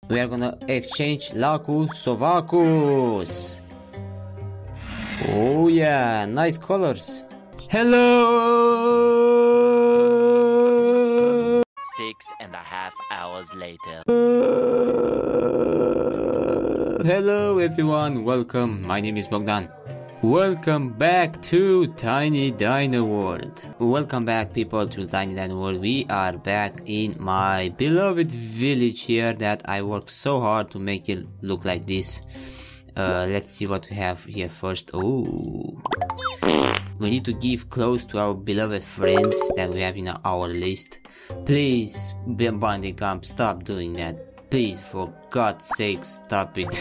We are gonna exchange Lacus Sovacus. Oh yeah, nice colors. Hello! 6.5 hours later. Hello everyone, welcome. My name is Bogdan. Welcome back to Tiny Dino World. Welcome back people to Tiny Dino World. We are back in my beloved village here that I worked so hard to make it look like this. Let's see what we have here first. Oh, we need to give clothes to our beloved friends that we have in our list. Please, Bandit Camp, stop doing that. Please, for God's sake, stop it.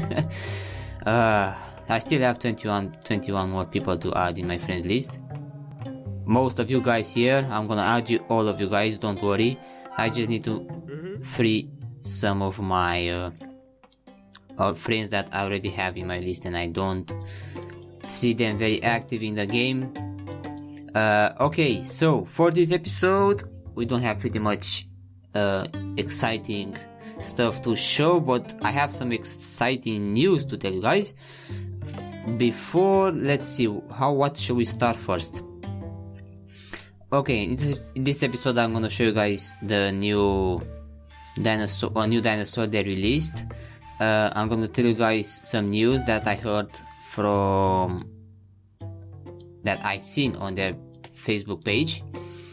I still have 21 more people to add in my friends list. Most of you guys here, I'm gonna add you, all of you guys, don't worry. I just need to free some of my friends that I already have in my list and I don't see them very active in the game. Okay, so for this episode, we don't have pretty much exciting stuff to show, but I have some exciting news to tell you guys. Before, let's see what should we start first. Okay, in this episode I'm gonna show you guys the new dinosaur they released. I'm gonna tell you guys some news that I heard from that I seen on their Facebook page.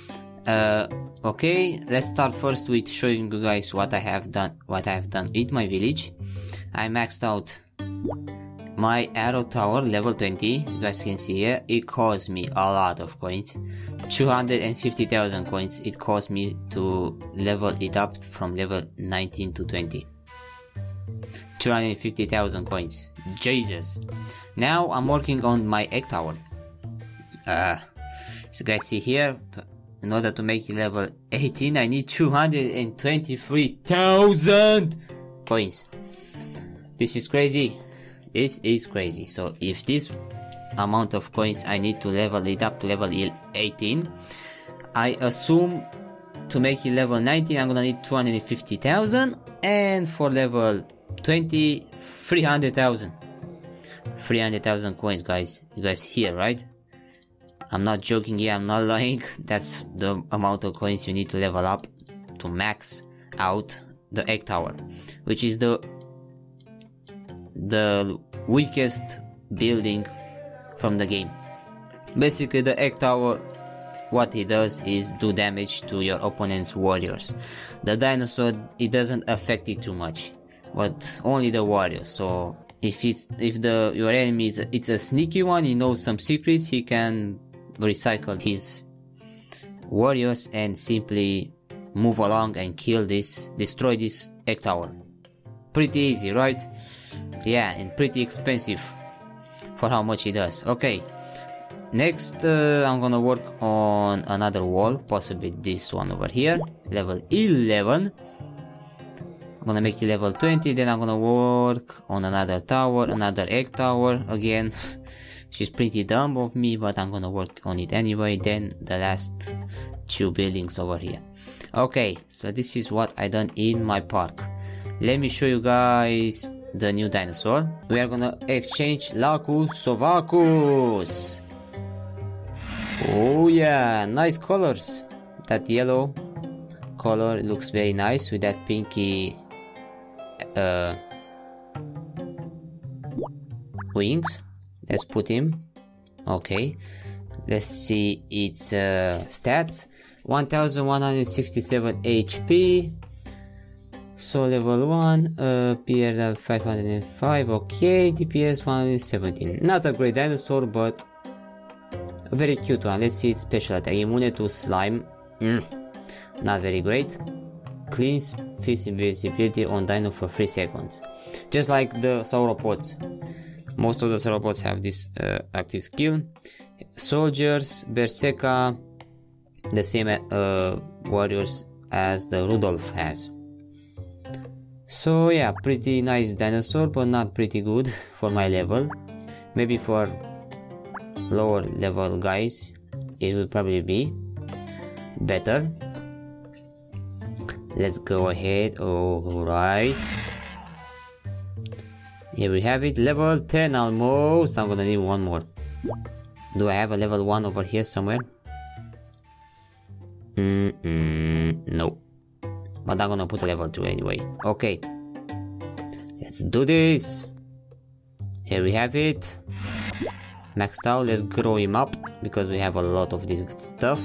Okay, let's start first with showing you guys what I have done with my village. I maxed out my arrow tower level 20. You guys can see here, it cost me a lot of coins, 250,000 coins. It cost me to level it up from level 19 to 20. 250,000 coins, Jesus. Now I'm working on my egg tower. So you guys see here, in order to make it level 18 I need 223,000 coins. This is crazy. This is crazy. So if this amount of coins I need to level it up to level 18, I assume to make it level 19 I'm gonna need 250,000, and for level 20, 300,000 coins, guys. You guys hear, right? I'm not joking here, I'm not lying. That's the amount of coins you need to level up to max out the egg tower, which is the weakest building from the game. Basically the egg tower, what it does is do damage to your opponent's warriors. The dinosaur, it doesn't affect it too much, but only the warriors. So if your enemy it's a sneaky one, he knows some secrets, he can recycle his warriors and simply move along and destroy this egg tower. Pretty easy, right? Yeah, and pretty expensive for how much it does. Okay, next I'm gonna work on another wall, possibly this one over here, level 11. I'm gonna make it level 20, then I'm gonna work on another tower, another egg tower again. She's pretty dumb of me, but I'm gonna work on it anyway. Then the last two buildings over here. Okay, so this is what I done in my park. Let me show you guys the new dinosaur. We are gonna exchange Lacus Sovacus. Oh yeah, nice colors. That yellow color looks very nice with that pinky wings. Let's put him. Okay, let's see its stats. 1167 HP. So level 1, PR 505, okay, DPS 117. Not a great dinosaur, but a very cute one. Let's see its special attack. Immune to slime. Not very great. Cleans fist invisibility on dino for 3 seconds. Just like the sauropods. Most of the sauropods have this active skill. Soldiers, Berserker, the same warriors as the Rudolph has. So yeah, pretty nice dinosaur, but not pretty good for my level. Maybe for lower level guys it will probably be better. Let's go ahead. Alright. Here we have it, level 10 almost. I'm gonna need one more. Do I have a level 1 over here somewhere? No. But I'm gonna put a level 2 anyway. Okay. Let's do this. Here we have it. Maxed out. Let's grow him up because we have a lot of this good stuff.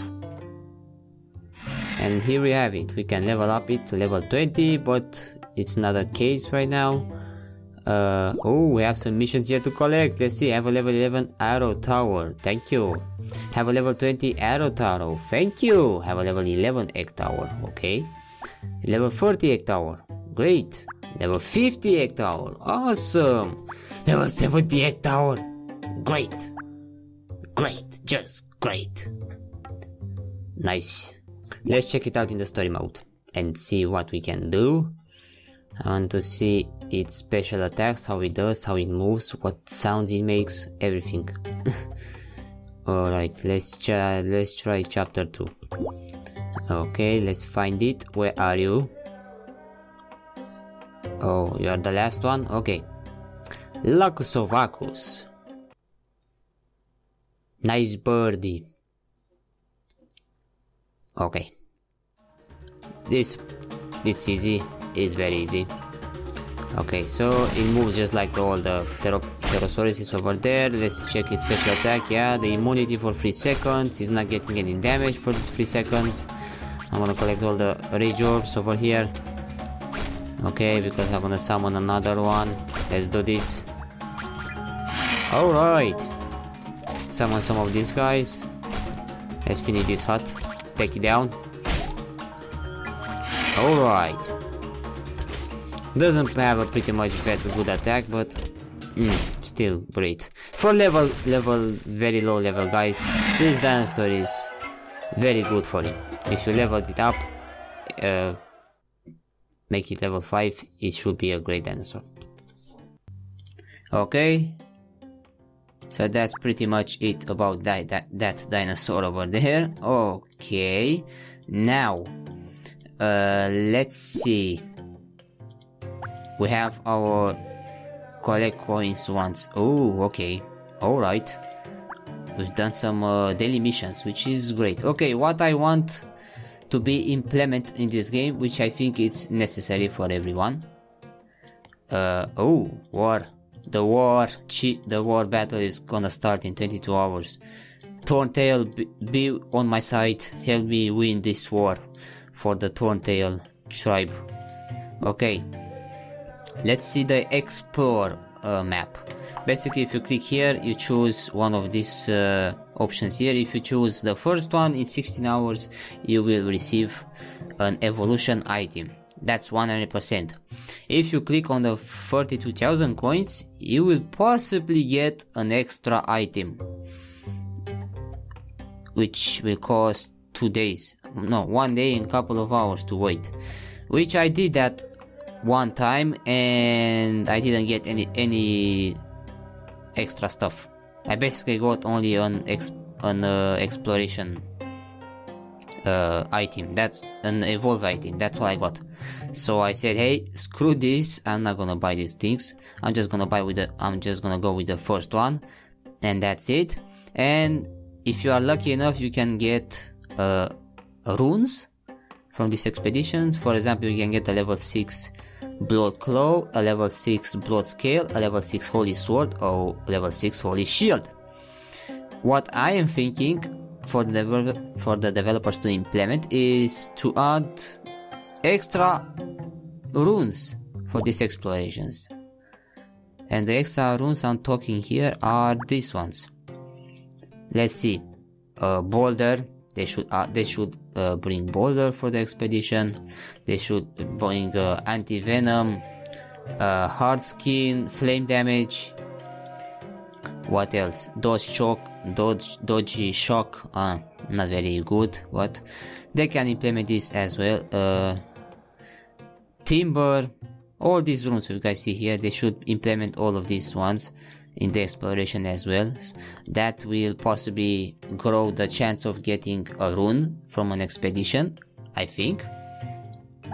And here we have it. We can level up it to level 20, but it's not the case right now. Oh, we have some missions here to collect. Let's see. Have a level 11 arrow tower. Thank you. Have a level 20 arrow tower. Thank you. Have a level 11 egg tower. Okay. Level 40 egg tower. Great. Level 50 egg tower. Awesome. Level 70 egg tower. Great. Great. Just great. Nice. Let's check it out in the story mode and see what we can do. I want to see its special attacks, how it does, how it moves, what sounds it makes, everything. Alright, let's try chapter 2. Okay, let's find it. Where are you? Oh, you are the last one? Okay. Lacusovacus. Nice birdie. Okay. It's easy. It's very easy. Okay, so it moves just like all the Pterosaurus is over there. Let's check his special attack. Yeah, the immunity for 3 seconds. He's not getting any damage for these 3 seconds. I'm gonna collect all the rage orbs over here. Okay, because I'm gonna summon another one. Let's do this. Alright. Summon some of these guys. Let's finish this hut. Take it down. Alright. Doesn't have a pretty much good attack, but still great. For level very low level guys, this dinosaur is very good for him. If you leveled it up, make it level 5, it should be a great dinosaur. Okay. So that's pretty much it about that dinosaur over there. Okay. Now, let's see. We have our collect coins once. Oh, okay. Alright. We've done some daily missions, which is great. Okay, what I want to be implemented in this game, which I think it's necessary for everyone. War. The war battle is gonna start in 22 hours. Thorntail, be on my side. Help me win this war for the Thorntail tribe. Okay. Let's see the explore map. Basically, if you click here, you choose one of these options here. If you choose the first one, in 16 hours you will receive an evolution item. That's 100%. If you click on the 32,000 coins, you will possibly get an extra item, which will cost 2 days. No, 1 day and a couple of hours to wait. Which I did that one time and I didn't get any extra stuff. I basically got only an exploration item. That's an evolve item. That's what I got. So I said, hey, screw this. I'm not gonna buy these things. I'm just gonna go with the first one, and that's it. And if you are lucky enough, you can get runes from these expeditions. For example, you can get a level 6 Blood Claw, a level 6 Blood Scale, a level 6 Holy Sword, or level 6 Holy Shield. What I am thinking for the developers to implement is to add extra runes for these explorations. And the extra runes I'm talking here are these ones. Let's see. Boulder. They should bring Boulder for the expedition. They should bring anti-venom, hard skin, flame damage. What else? Dodgy shock. Not very good. What? They can implement this as well. Timber. All these runes you guys see here, they should implement all of these ones in the exploration as well. That will possibly grow the chance of getting a rune from an expedition, I think.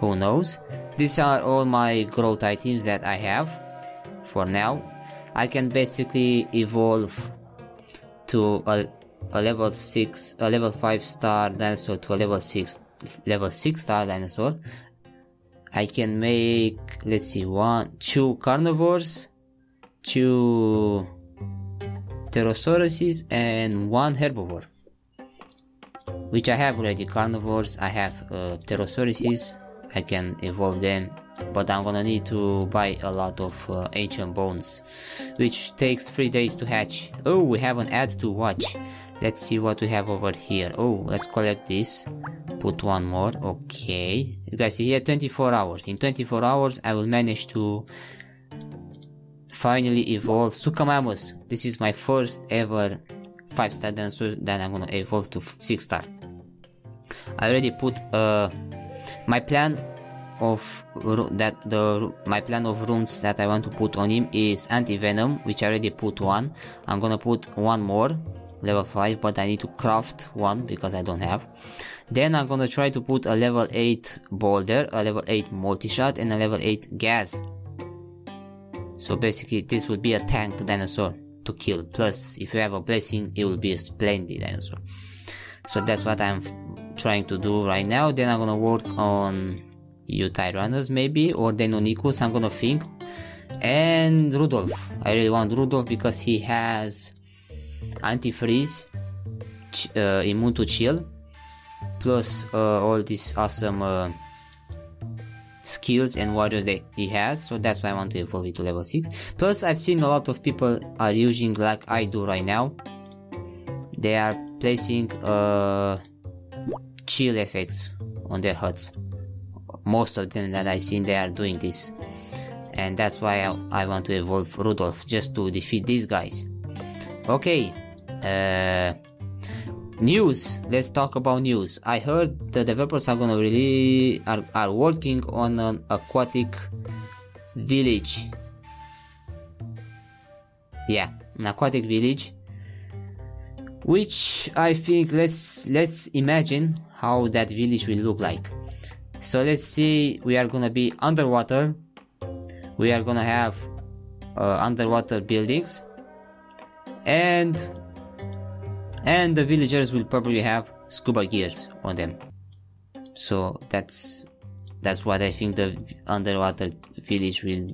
who knows. These are all my growth items that I have for now. I can basically evolve to a level 5 star dinosaur to a level 6 star dinosaur. I can make, let's see, 2 carnivores, 2 pterosauruses, and 1 herbivore, which I have already. Carnivores, I have pterosauruses, I can evolve them, but I'm gonna need to buy a lot of ancient bones, which takes 3 days to hatch. Oh, we have an ad to watch. Let's see what we have over here. Oh, let's collect this, put 1 more. Okay, you guys see here, 24 hours. In 24 hours I will manage to finally evolve Suchomamus. This is my first ever 5 star dinosaur that I'm gonna evolve to 6 star. I already put my plan of runes that I want to put on him is anti-venom, which I already put 1. I'm gonna put 1 more, level 5, but I need to craft 1 because I don't have. Then I'm gonna try to put a level 8 boulder, a level 8 multi-shot, and a level 8 gas. So basically this will be a tank dinosaur to kill, plus if you have a blessing it will be a splendid dinosaur. So that's what I'm trying to do right now. Then I'm gonna work on Eutyrannus maybe, or Deinonychus, I'm gonna think. And Rudolph, I really want Rudolph because he has anti-freeze, immune to chill, plus all these awesome skills and warriors that he has. So that's why I want to evolve it to level 6. Plus I've seen a lot of people are using, like I do right now, they are placing chill effects on their huts. Most of them that I've seen, they are doing this, and that's why I want to evolve Rudolph, just to defeat these guys. Okay, news. Let's talk about news. I heard the developers are gonna are working on an aquatic village. Yeah, an aquatic village, which I think let's imagine how that village will look like. So let's see, we are gonna be underwater. We are gonna have underwater buildings, and the villagers will probably have scuba gears on them. So that's what I think the underwater village will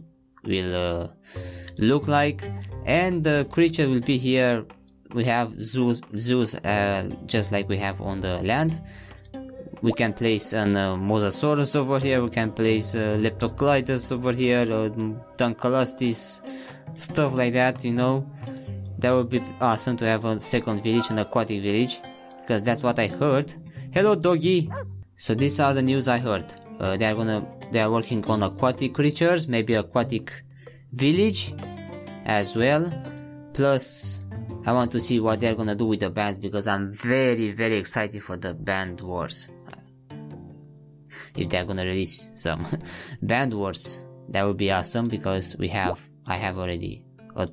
look like. And the creature will be here. We have zoos just like we have on the land. We can place an Mosasaurus over here, we can place Leptocleidos over here, Dunkleosteus, stuff like that, you know. That would be awesome to have a second village, an aquatic village, because that's what I heard. Hello doggy! So these are the news I heard. They are working on aquatic creatures, maybe aquatic village as well. Plus I want to see what they're gonna do with the bands, because I'm very very excited for the band wars. If they're gonna release some band wars, that would be awesome, because I have already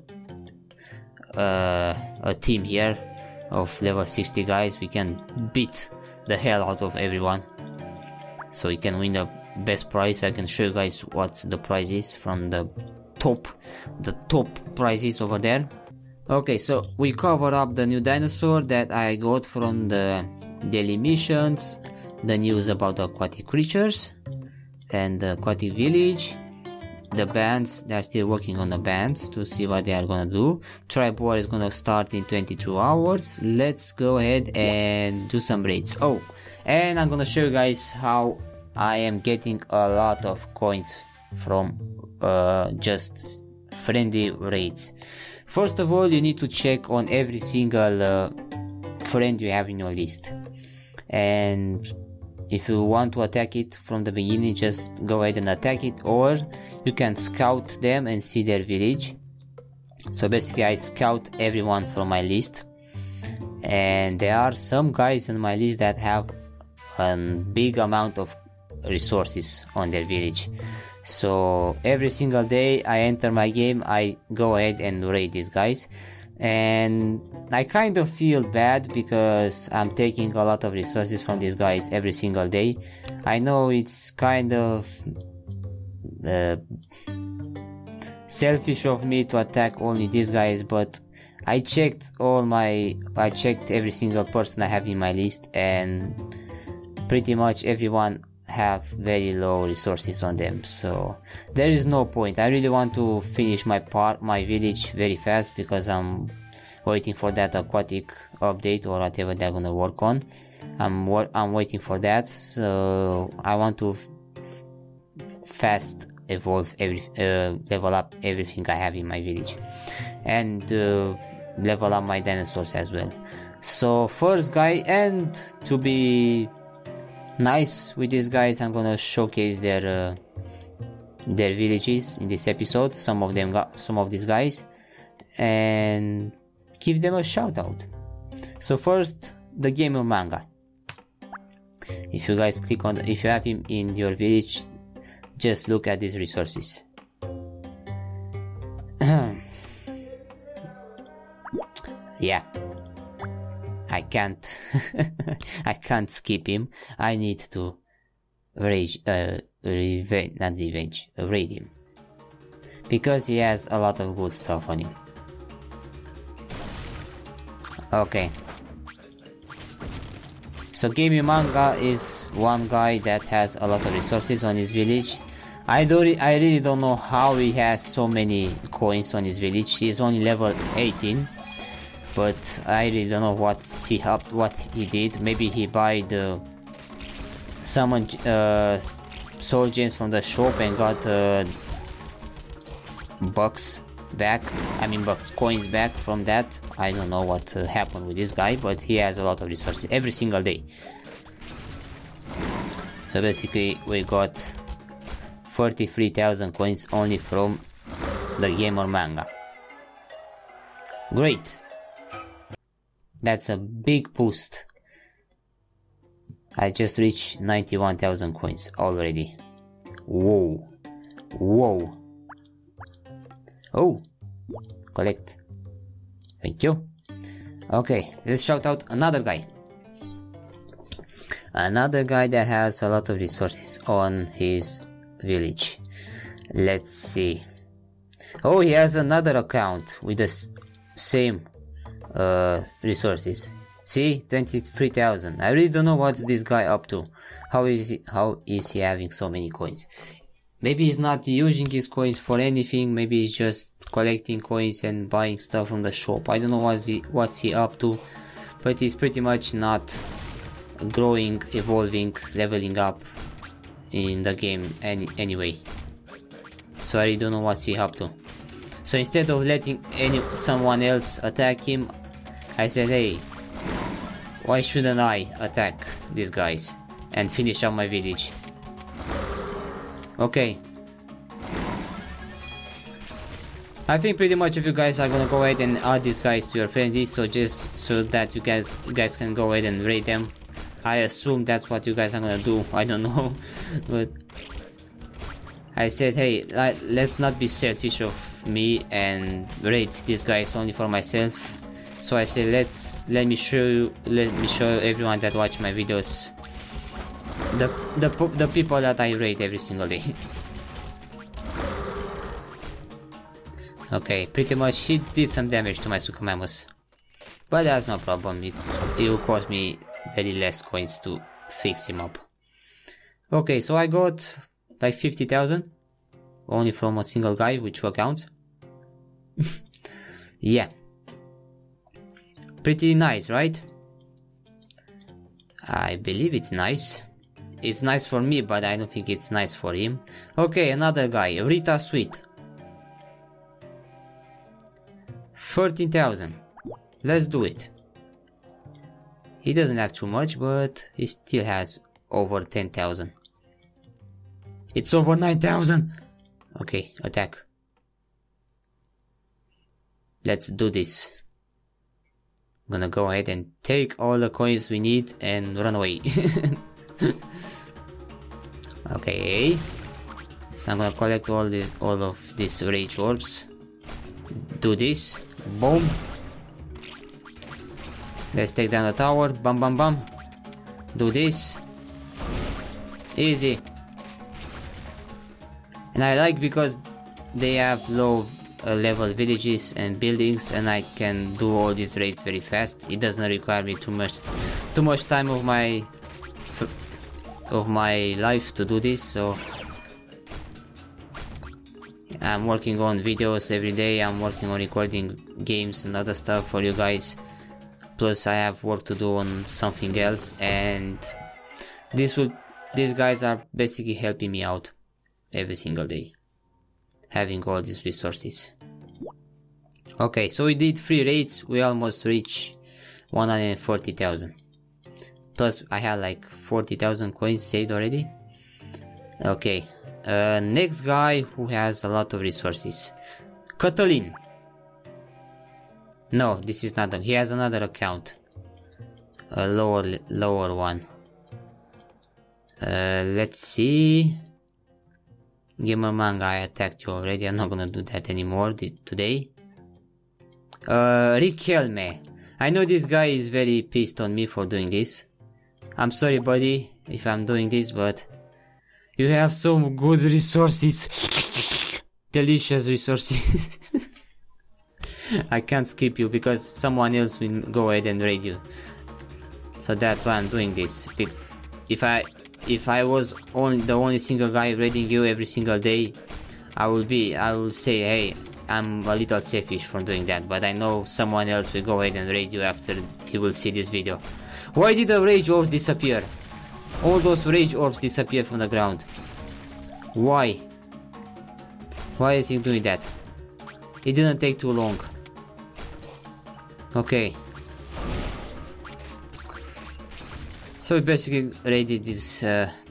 a team here of level 60 guys. We can beat the hell out of everyone, so we can win the best prize. I can show you guys what the prize is from the top prizes over there. Okay, so we cover up the new dinosaur that I got from the daily missions, the news about the aquatic creatures and the aquatic village, the bands. They're still working on the bands to see what they are gonna do. Tribe War is gonna start in 22 hours. Let's go ahead and do some raids. Oh, and I'm gonna show you guys how I am getting a lot of coins from just friendly raids. First of all, you need to check on every single friend you have in your list, and if you want to attack it from the beginning, just go ahead and attack it, or you can scout them and see their village. So basically I scout everyone from my list, and there are some guys on my list that have a big amount of resources on their village. So every single day I enter my game, I go ahead and raid these guys. And I kind of feel bad because I'm taking a lot of resources from these guys every single day. I know it's kind of selfish of me to attack only these guys, but I checked every single person I have in my list, and pretty much everyone have very low resources on them, so there is no point. I really want to finish my village very fast because I'm waiting for that aquatic update or whatever they're gonna work on. I'm waiting for that, so I want to fast evolve level up everything I have in my village, and level up my dinosaurs as well. So first guy, and to be nice with these guys, I'm gonna showcase their villages in this episode, some of these guys, and give them a shout out. So first, the Gamer Manga. If you guys click on if you have him in your village, just look at these resources. Yeah, I can't I can't skip him. I need to raid him because he has a lot of good stuff on him. Okay, so Gamer Manga is one guy that has a lot of resources on his village. I really don't know how he has so many coins on his village. He's only level 18, but I really don't know what he did. Maybe he bought some soul gems from the shop and got coins back from that. I don't know what happened with this guy, but he has a lot of resources every single day. So basically we got 43,000 coins only from the Gamer Manga. Great, that's a big boost. I just reached 91,000 coins already. Whoa. Oh, collect. Thank you. Okay, let's shout out another guy. Another guy that has a lot of resources on his village. Let's see. Oh, he has another account with the same resources. See, 23,000. I really don't know what's this guy up to. How is he having so many coins? Maybe he's not using his coins for anything. Maybe he's just collecting coins and buying stuff from the shop. I don't know what's he up to, but he's pretty much not growing, evolving, leveling up in the game anyway. So I really don't know what's he up to. So instead of letting someone else attack him, I said, hey, why shouldn't I attack these guys and finish up my village? Okay, I think pretty much if you guys are gonna go ahead and add these guys to your friend list, so just so that you guys can go ahead and rate them. I assume that's what you guys are gonna do. I don't know, but I said, hey, let's not be selfish of me and rate these guys only for myself. So I said, let me show everyone that watch my videos the people that I rate every single day. Okay, pretty much he did some damage to my Suchomimus, but that's no problem. It will cost me very less coins to fix him up. Okay, so I got like 50,000 only from a single guy with 2 accounts. Yeah, pretty nice, right? I believe it's nice. It's nice for me, but I don't think it's nice for him. Okay, another guy, Rita Sweet. 13,000. Let's do it. He doesn't have too much, but he still has over 10,000. It's over 9,000. Okay, attack. Let's do this. I'm gonna go ahead and take all the coins we need and run away. Okay, so I'm gonna collect all of these rage orbs. Do this. Boom. Let's take down the tower. Bam bam bam. Do this. Easy. And I like because they have low level villages and buildings, and I can do all these raids very fast. It doesn't require me too much time of my life to do this. So I'm working on videos every day. I'm working on recording games and other stuff for you guys. Plus I have work to do on something else, and these guys are basically helping me out every single day, having all these resources. Okay, so we did 3 raids. We almost reached 140,000. Plus I had like 40,000 coins saved already. Okay, next guy who has a lot of resources, Katalin. No, this is not. He has another account, a lower one. Let's see. Gamer Manga, I attacked you already. I'm not gonna do that anymore today. Riquelme. I know this guy is very pissed on me for doing this. I'm sorry, buddy, if I'm doing this, but you have some good resources. Delicious resources. I can't skip you because someone else will go ahead and raid you. So that's why I'm doing this. If I was the only single guy raiding you every single day, I will say, hey, I'm a little selfish for doing that, but I know someone else will go ahead and raid you after he will see this video. Why did the rage orbs disappear? All those rage orbs disappear from the ground. Why? Why is he doing that? It didn't take too long. Okay. So we basically raided this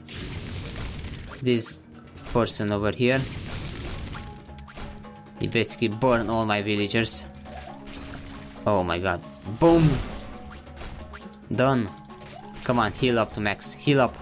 person over here. He basically burned all my villagers. Oh my god. Boom! Done. Come on, heal up to max. Heal up.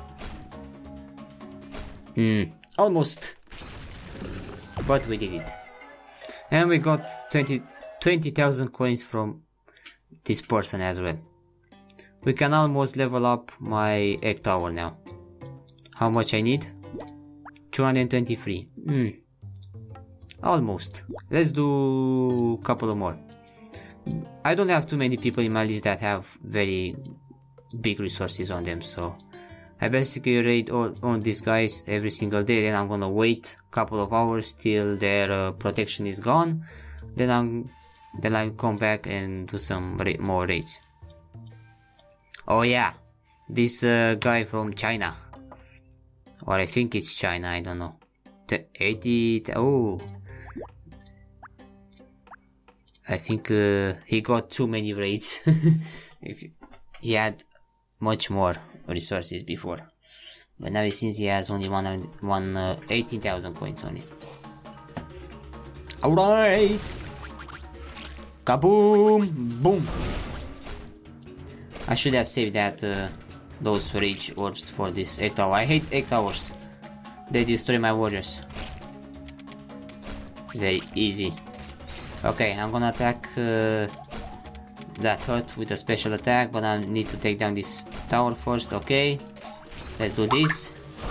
Almost. But we did it. And we got 20,000 coins from this person as well. We can almost level up my egg tower now. How much I need? 223. Almost. Let's do a couple of more. I don't have too many people in my list that have very big resources on them, so I basically raid on these guys every single day. Then I'm gonna wait a couple of hours till their protection is gone. Then I'll come back and do some more raids. Oh yeah, this guy from China, or I think it's China, I don't know. 80. Oh, I think he got too many raids. He had much more resources before, but now it seems he has only 18,000 coins on it. Alright, kaboom, boom. I should have saved that those rage orbs for this egg tower. I hate egg towers. They destroy my warriors. Very easy. Okay, I'm gonna attack that hut with a special attack, but I need to take down this tower first. Okay, let's do this.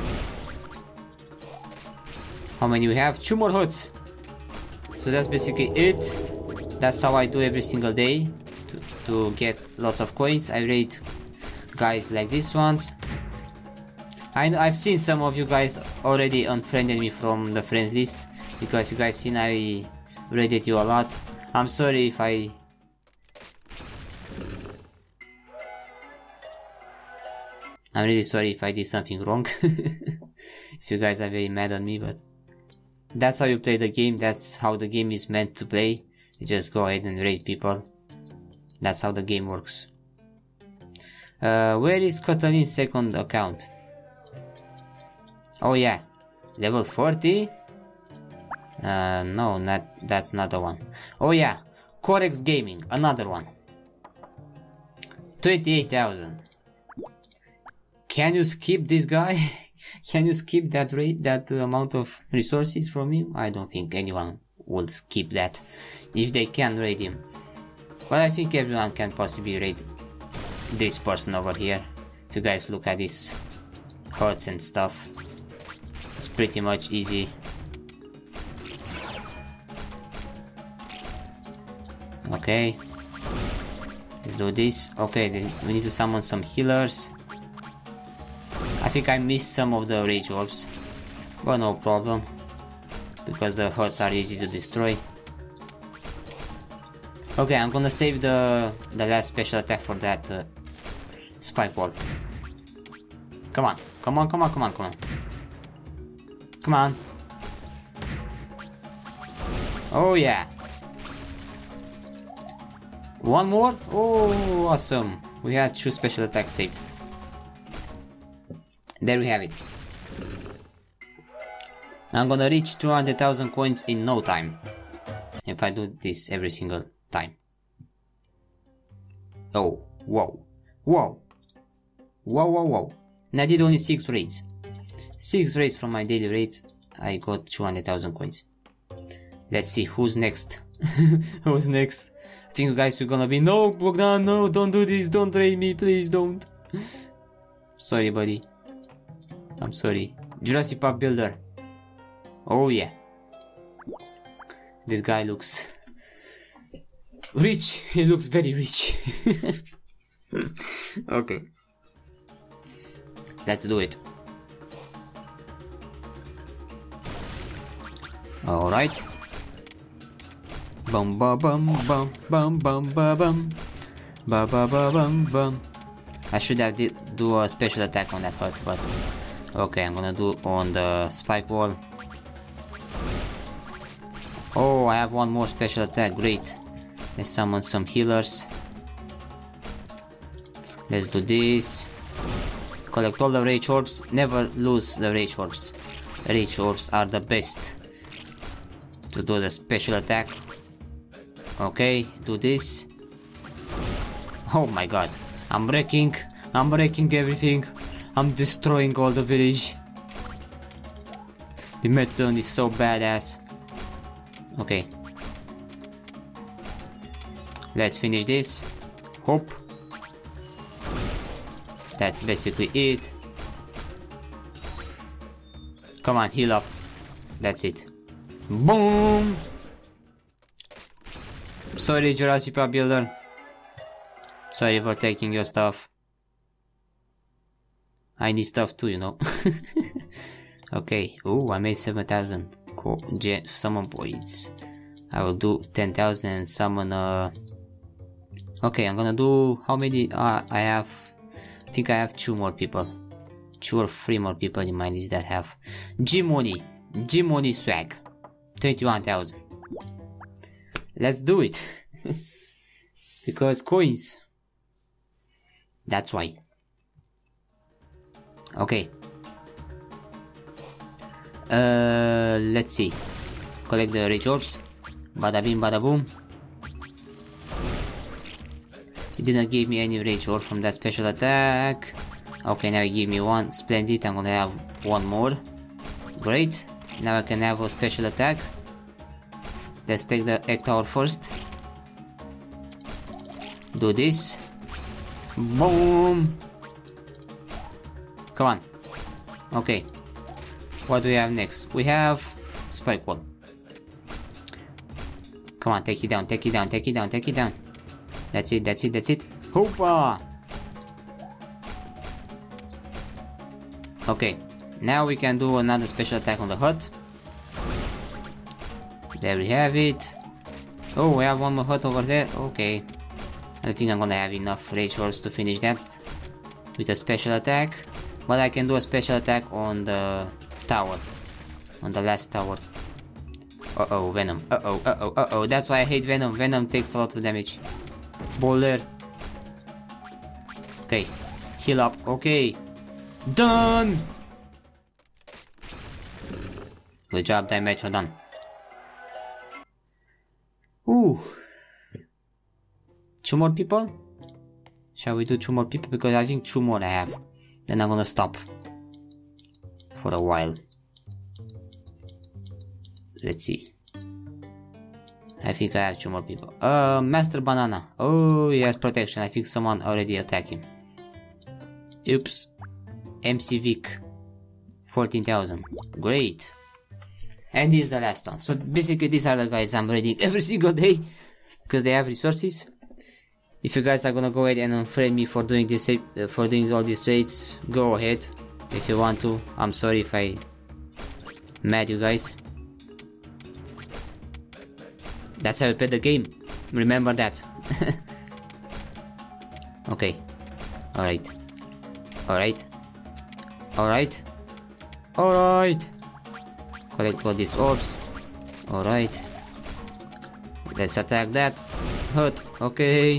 How many we have? 2 more huts. So that's basically it. That's how I do every single day to get lots of coins. I raid guys like these ones. I've seen some of you guys already unfriended me from the friends list because you guys seen I raided you a lot. I'm sorry if I'm really sorry if I did something wrong. If you guys are very mad on me, but that's how you play the game. That's how the game is meant to play. You just go ahead and raid people. That's how the game works. Where is Katalin's second account? Oh yeah, level 40? No, that's not the one. Oh yeah, Corex Gaming, another one. 28,000. Can you skip this guy? Can you skip that amount of resources from him? I don't think anyone will skip that if they can raid him. But I think everyone can possibly raid this person over here. If you guys look at these huts and stuff, it's pretty much easy. Okay, let's do this. Okay, we need to summon some healers. I think I missed some of the rage orbs, but no problem, because the huts are easy to destroy. Okay, I'm gonna save the last special attack for that spike wall. Come on, come on, come on, come on, come on. Come on. Oh yeah. One more? Oh, awesome. We had 2 special attacks saved. There we have it. I'm gonna reach 200,000 coins in no time, if I do this every single time. Oh, whoa, whoa, whoa, whoa, whoa. And I did only 6 raids. 6 raids from my daily raids, I got 200,000 coins. Let's see who's next. Who's next? I think guys we're gonna be, no Bogdan, no, don't do this, don't raid me, please don't. Sorry buddy. I'm sorry. Jurassic Park Builder. Oh yeah. This guy looks rich. He looks very rich. Okay. Let's do it. Alright. Bum ba bum bum bum bum ba bum. Ba ba ba bum bum. I should have do a special attack on that hut, but okay, I'm gonna do on the spike wall. Oh, I have one more special attack, great. Let's summon some healers. Let's do this. Collect all the rage orbs, never lose the rage orbs. Rage orbs are the best to do the special attack. Okay, do this. Oh my god, I'm wrecking everything. I'm destroying all the village. The Metlon is so badass. Okay. Let's finish this. Hope. That's basically it. Come on, heal up. That's it. Boom! Sorry, Jurassic Park Builder. Sorry for taking your stuff. I need stuff too, you know. Okay. Oh, I made 7,000 summon points. I will do 10,000 and summon. Okay, I'm gonna do how many? I have. I think I have 2 more people. 2 or 3 more people in my list that have Gym money swag. 21,000. Let's do it. Because coins. That's why. Okay. Let's see. Collect the rage orbs. Bada bing, bada boom. It didn't give me any rage orb from that special attack. Okay, now you give me one. Splendid. I'm gonna have 1 more. Great. Now I can have a special attack. Let's take the egg tower first. Do this. Boom. Come on. Okay. What do we have next? We have spike wall. Come on, take it down, take it down, take it down, take it down. That's it, that's it, that's it. Hoopa! Okay, now we can do another special attack on the hut. There we have it. Oh, we have 1 more hut over there. Okay. I think I'm gonna have enough rage orbs to finish that with a special attack. But I can do a special attack on the tower. On the last tower. Uh-oh, Venom. Uh-oh, uh-oh, uh-oh. That's why I hate Venom. Venom takes a lot of damage. Boulder. Okay. Heal up. Okay. Done! Good job, damage. Well done. Ooh. 2 more people? Shall we do 2 more people? Because I think 2 more I have. Then I'm gonna stop. For a while. Let's see. I think I have 2 more people. Master Banana. Oh, he has protection. I think someone already attacked him. Oops. MC Vic. 14,000. Great. And this is the last one. So basically these are the guys I'm raiding every single day because they have resources. If you guys are gonna go ahead and unfriend me for doing this, for doing all these raids, go ahead if you want to. I'm sorry if I mad you guys. That's how I play the game. Remember that. Okay. Alright. Alright. Alright. Alright. Collect all these orbs. Alright. Let's attack that. Hurt. Okay.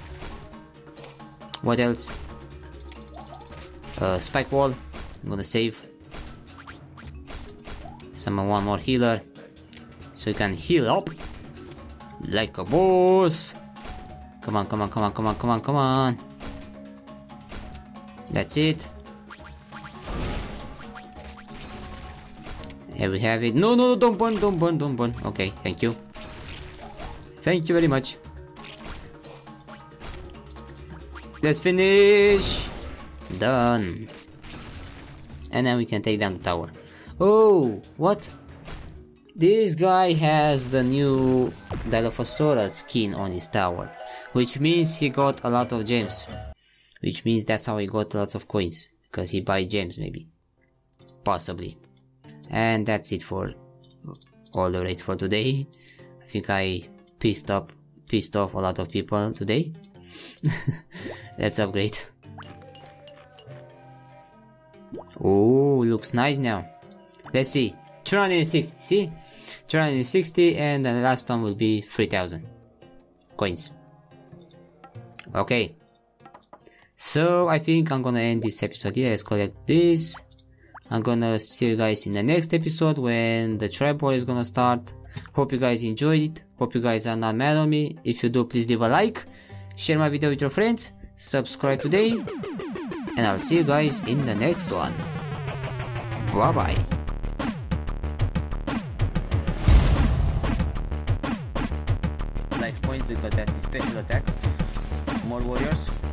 What else? Spike wall. I'm gonna save. Summon one more healer. So we can heal up. Like a boss. Come on, come on, come on, come on, come on, come on. That's it. Here we have it. No, no, don't burn, don't burn, don't burn. Okay, thank you. Thank you very much. Let's finish. Done. And then we can take down the tower. Oh, what? This guy has the new Dilophosaurus skin on his tower, which means he got a lot of gems. Which means that's how he got lots of coins, because he buys gems maybe. Possibly. And that's it for all the raids for today. I think I pissed off a lot of people today. Let's upgrade. Oh, looks nice now. Let's see. 260, see? 260, and the last one will be 3,000 coins. Okay. So I think I'm gonna end this episode here. Let's collect this. I'm gonna see you guys in the next episode when the tribe war is gonna start. Hope you guys enjoyed it. Hope you guys are not mad on me. If you do, please leave a like, share my video with your friends, subscribe today, and I'll see you guys in the next one. Bye bye. Life points because that's a special attack. More warriors.